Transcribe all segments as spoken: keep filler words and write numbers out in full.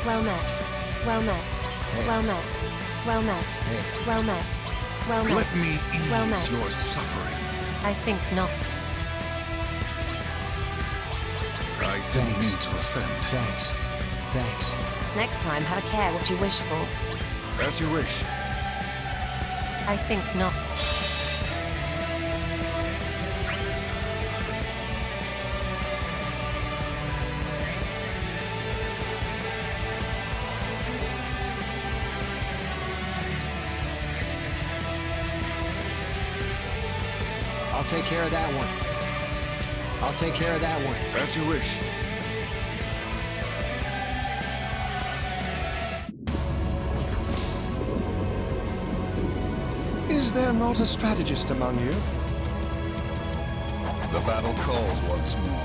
Well met. Well met. Hey. Well met. Well met. Hey. Well met. Well met. Let me ease Well met. your suffering. I think not. I didn't Thanks. mean to offend. Thanks. Thanks. Next time, have a care what you wish for. As you wish. I think not. I'll take care of that one. I'll take care of that one. As you wish. Is there not a strategist among you? The battle calls once more.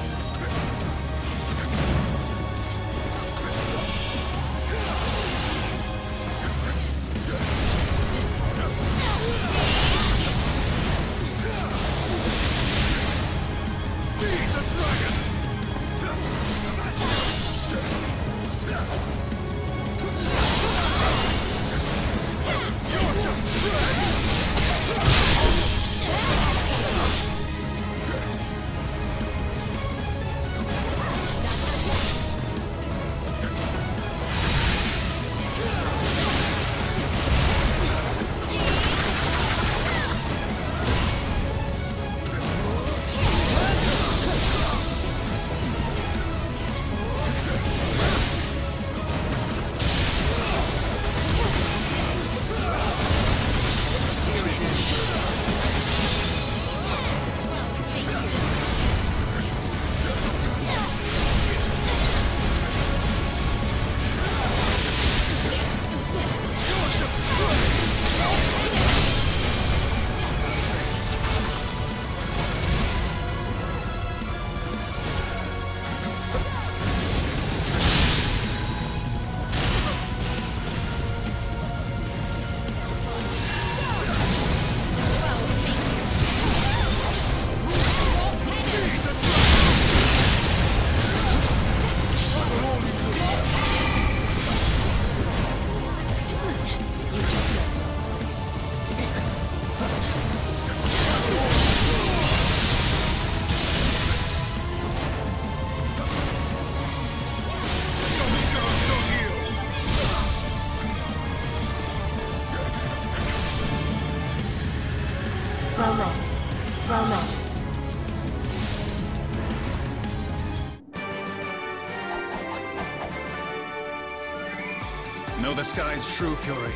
Well met. Well met. Know the sky's true fury.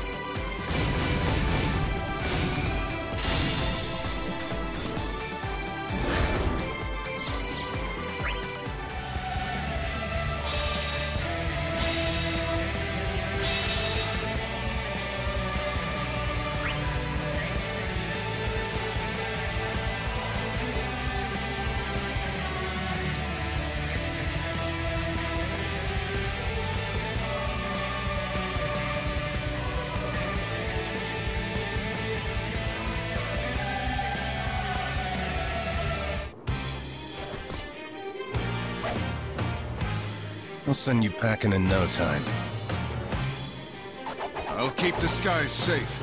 I'll send you packing in no time. I'll keep the skies safe.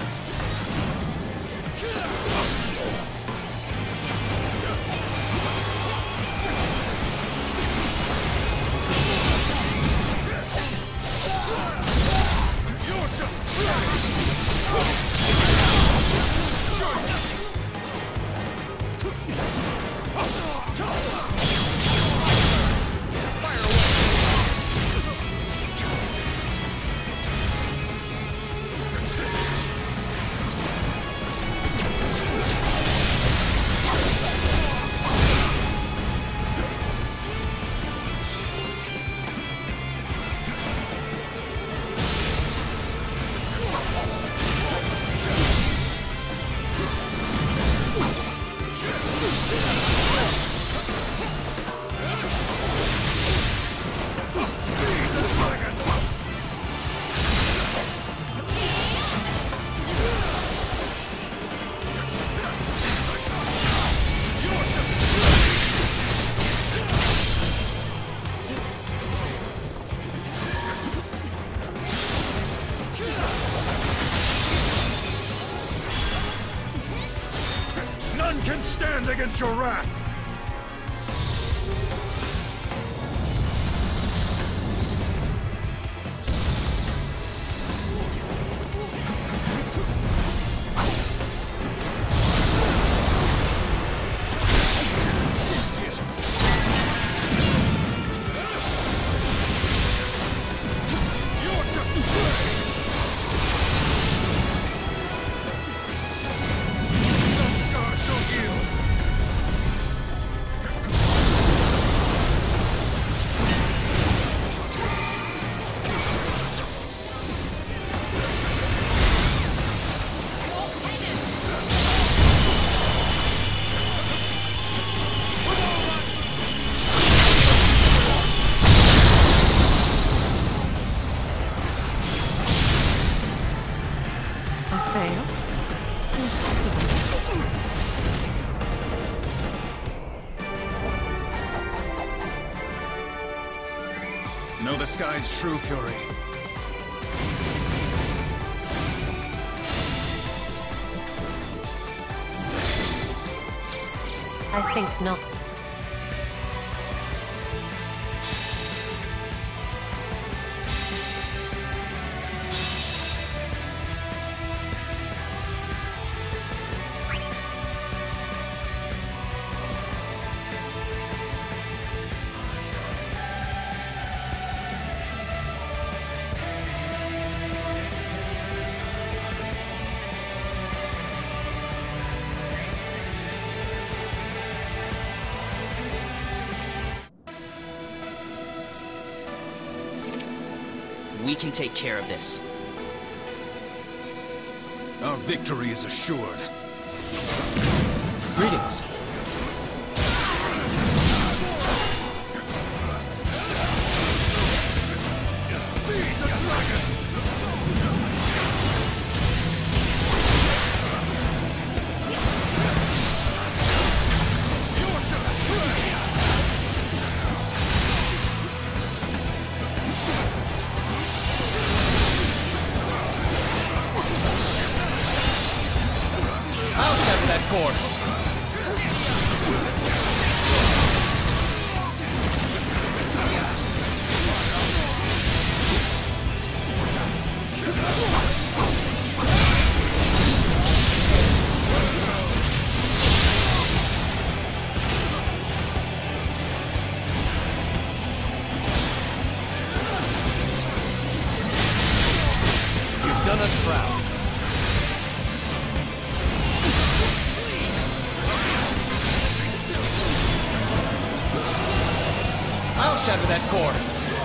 can stand against your wrath! Know the sky's true fury. I think not. We can take care of this. Our victory is assured. Greetings. I'll sever that cord. You've done us proud. I'll shatter that cord.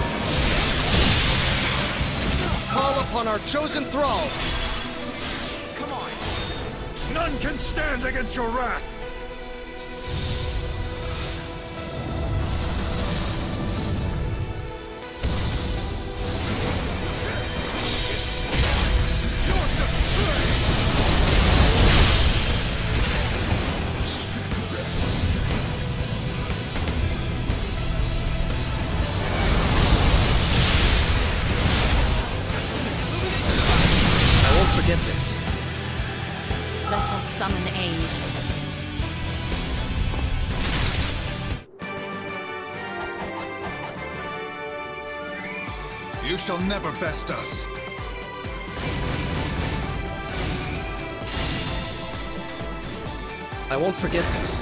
Call upon our chosen thrall. Come on! None can stand against your wrath! You're just slain! I won't forget this. Let us summon aid. You shall never best us. I won't forget this.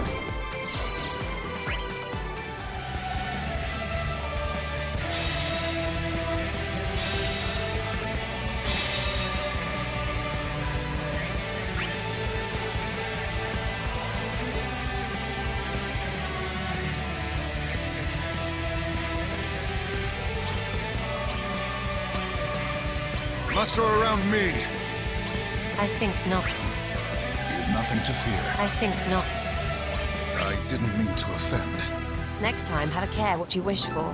Muster around me. I think not. You've nothing to fear. I think not. I didn't mean to offend. Next time, have a care what you wish for.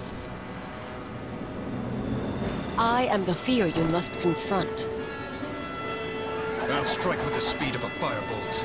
I am the fear you must confront. I'll strike with the speed of a firebolt.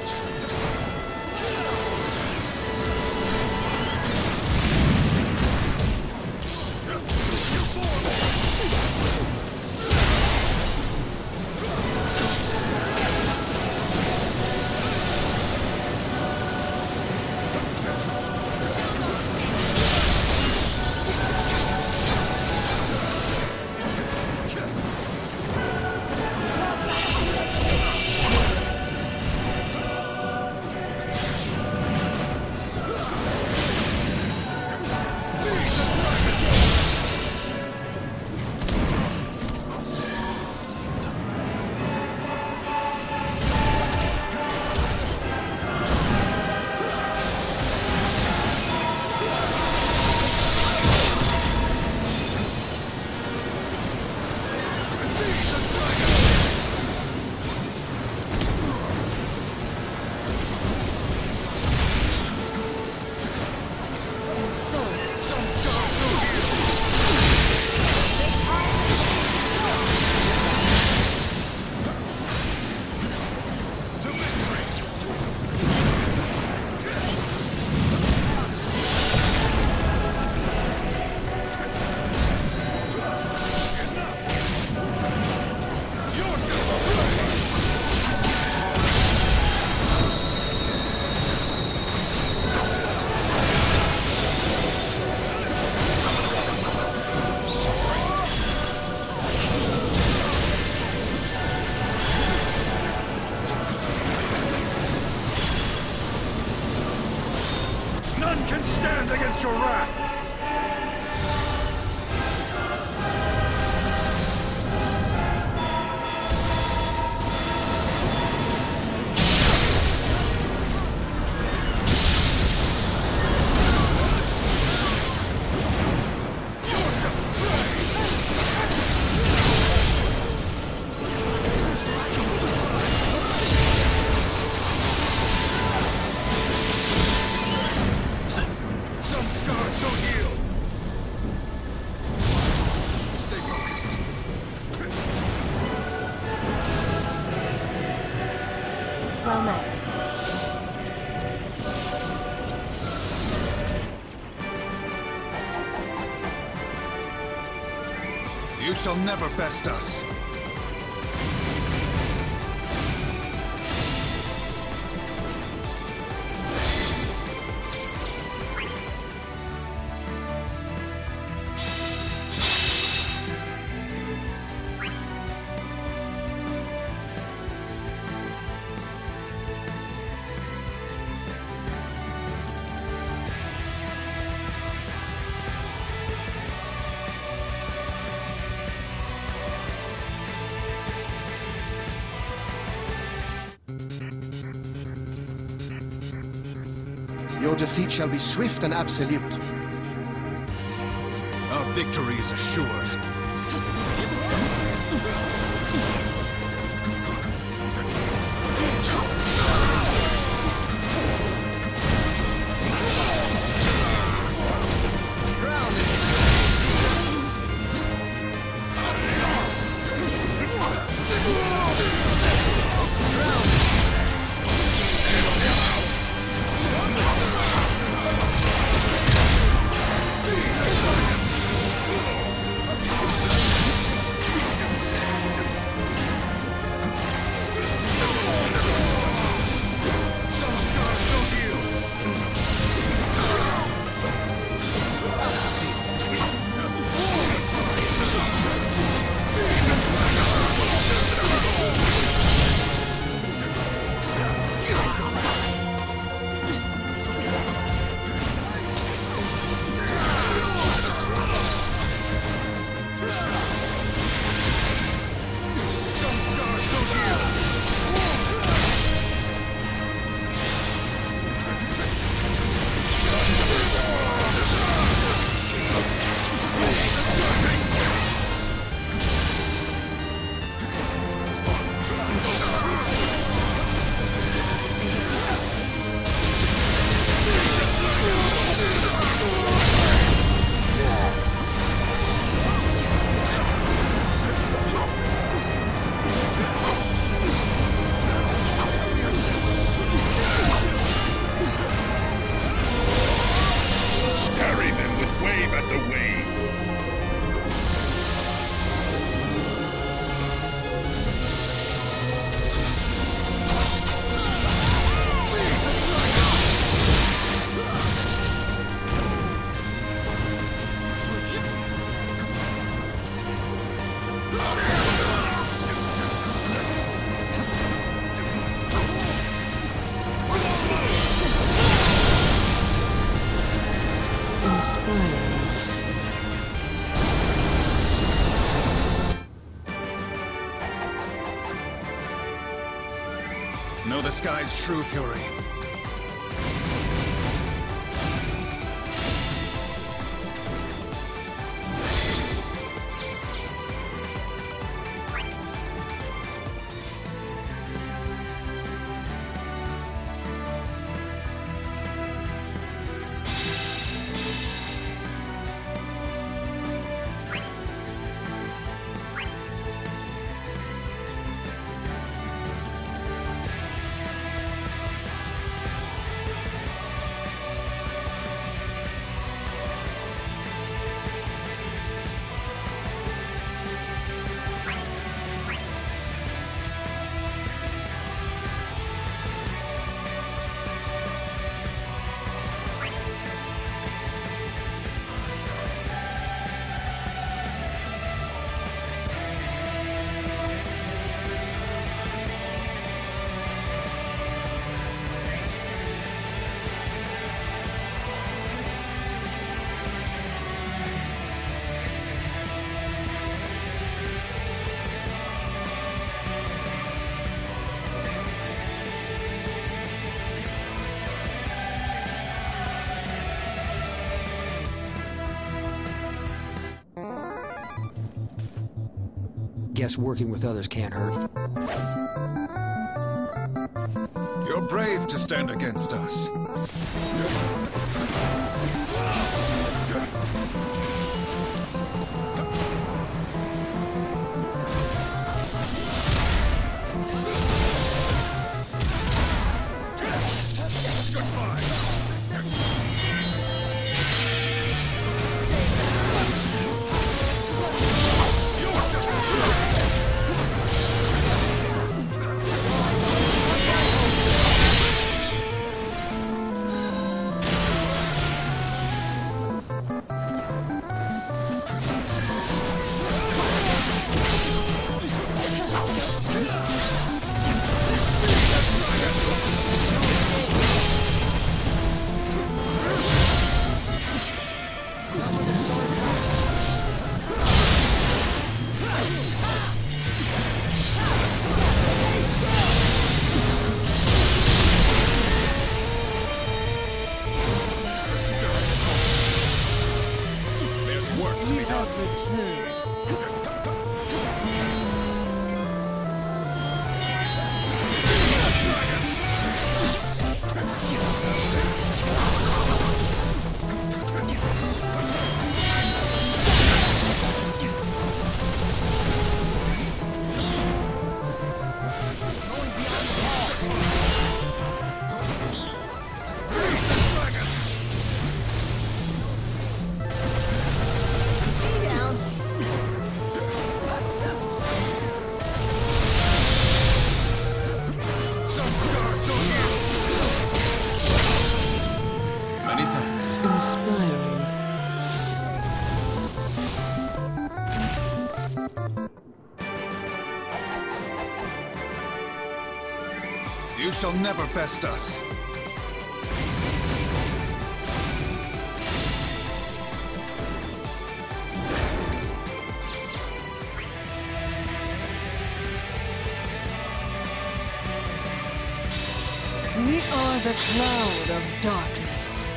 None can stand against your wrath! Well met. You shall never best us. Your defeat shall be swift and absolute. Our victory is assured. Know the sky's true fury. Guess working with others can't hurt. You're brave to stand against us. You shall never best us. We are the cloud of darkness.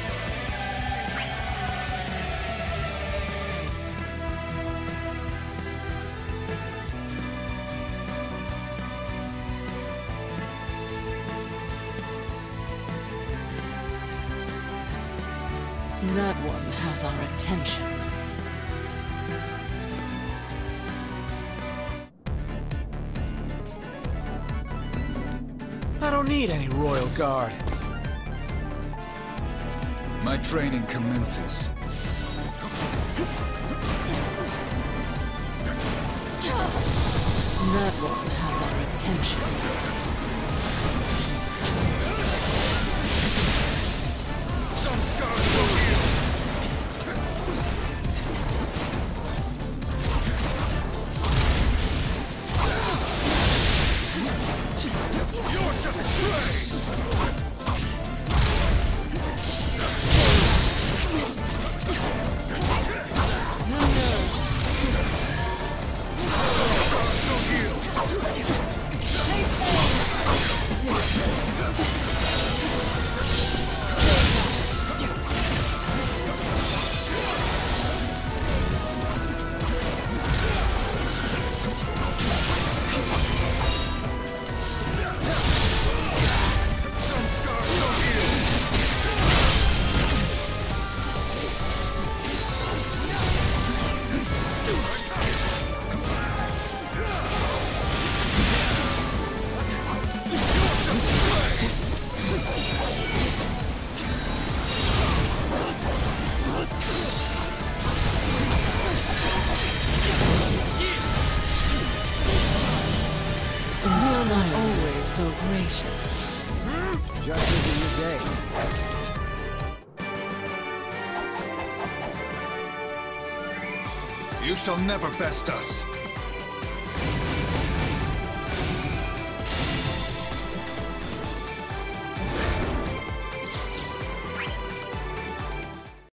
That one has our attention. I don't need any royal guard. My training commences. That one has our attention. Some scars will heal. You're just a stray. Some scars will heal. Some scars will heal. You're just a stray. Inspired. Always so gracious. Just busy your day. You shall never best us.